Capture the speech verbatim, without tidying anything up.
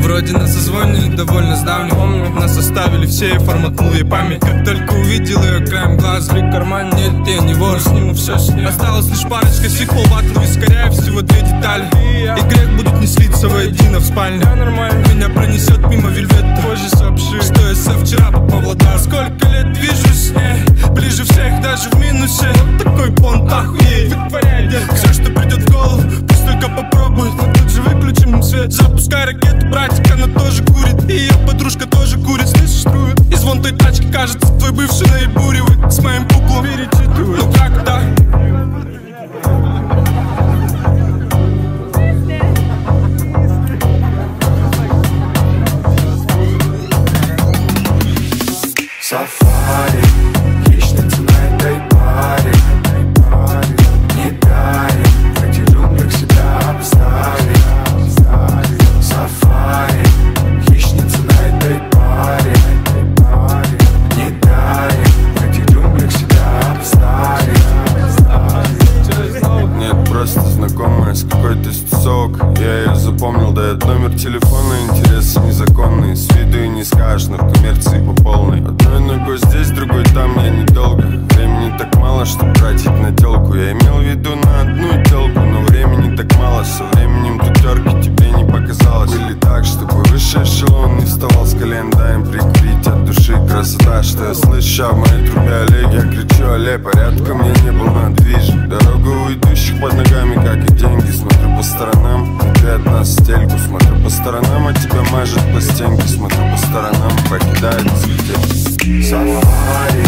Вроде нас созвонили довольно с давним. Помню, нас оставили все, и форматнул ей память. Как только увидел ее краем глаз, в карман, нет, я не вор, сниму все с ней. Осталась лишь парочка сиквел, батл, вискаря, всего две детали. И грех будут не слиться воедино в спальне. Меня пронесет мимо вельвет, позже сообщи, что я со вчера попал в Ладар. Сколько лет движусь с ней, ближе всех, даже в минусе. Вот такой понт, охуеть, вытворяй, детка. Все, что придет в голову, пусть только попробует. Но тут же выключим свет, запускай ракету, братик, она тоже курит. И ее подружка тоже курит, слышишь, струет. И звон той тачки, кажется, твой бывший наебуривает. С моим пуплом перечитывает. Ну как так? Сафари, хищница на этой паре. Не дарим, в этих джунглях себя обставить. Сафари, хищница на этой паре. Не дарим, в этих джунглях себя обставить. Нет, просто знакомая с какой-то стусок. Я ее запомнил, дает номер телефона, интересы незаконные. С виду и не скажешь, но в коммерции по полной. Одной ногой здесь, другой там, я недолго. Времени так мало, что тратить на телку. Я имел в виду на одну телку, но времени так мало. Со временем тутерки тебе не показалось. Были так, чтобы высший эшелон не вставал с колен. Дай им прикурить от души красота, что я слышу в моей трубе Олег. Я кричу: алле, порядка мне не был на движ. Дорога у идущих под ногами, как и деньги. Смотрю по сторонам, и ты от нас стельку. Смотрю по сторонам, а тебя мажет по стенке. Смотрю по сторонам, покидает цветы. Сафари,